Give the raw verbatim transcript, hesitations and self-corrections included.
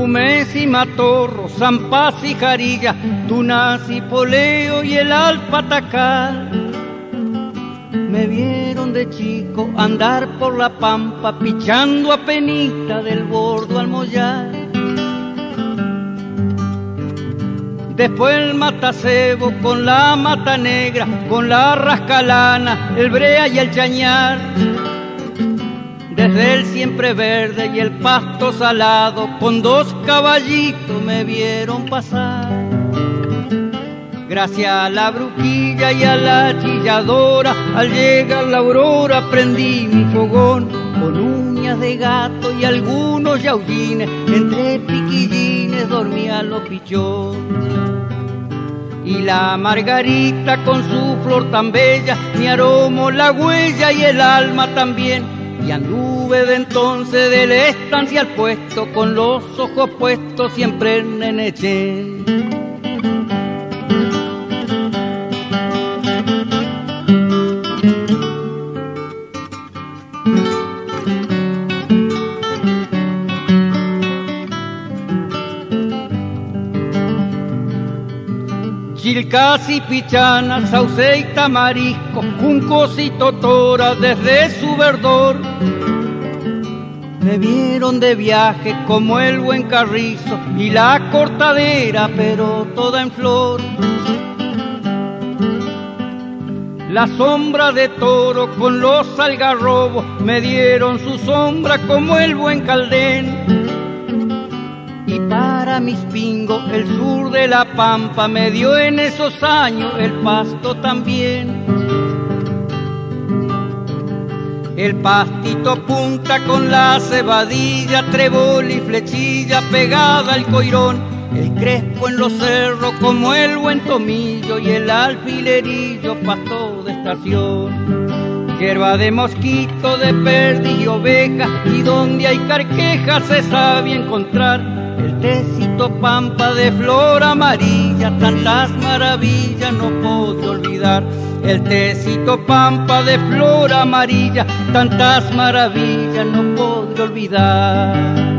Tumes y Matorro, San Paz y Jarilla, Tunas y Poleo y el Alpatacal. Me vieron de chico andar por la pampa, pichando a penita del bordo al mollar. Después el matacebo con la mata negra, con la rascalana, el brea y el chañar. Desde el siempre verde y el pasto salado, con dos caballitos me vieron pasar. Gracias a la bruquilla y a la chilladora, al llegar la aurora prendí mi fogón con uñas de gato y algunos yaullines, entre piquillines dormían los pichones. Y la margarita con su flor tan bella, mi aroma, la huella y el alma también. Y anduve de entonces de la estancia al puesto, con los ojos puestos siempre en Neneché. Chilcas y pichanas, sauce y tamarisco, juncos y totora desde su verdor. Me vieron de viaje como el buen carrizo y la cortadera, pero toda en flor. La sombra de toro con los algarrobos me dieron su sombra como el buen caldén. Y para mis pingos el sur de la pampa me dio en esos años el pasto también. El pastito punta con la cebadilla, trébol y flechilla pegada al coirón. El crespo en los cerros como el buen tomillo y el alfilerillo pasto de estación. Hierba de mosquito, de perdiz y oveja, y donde hay carquejas se sabe encontrar. El tecito pampa de flor amarilla, tantas maravillas no puedo olvidar. El tecito pampa de flor amarilla, tantas maravillas no puedo olvidar.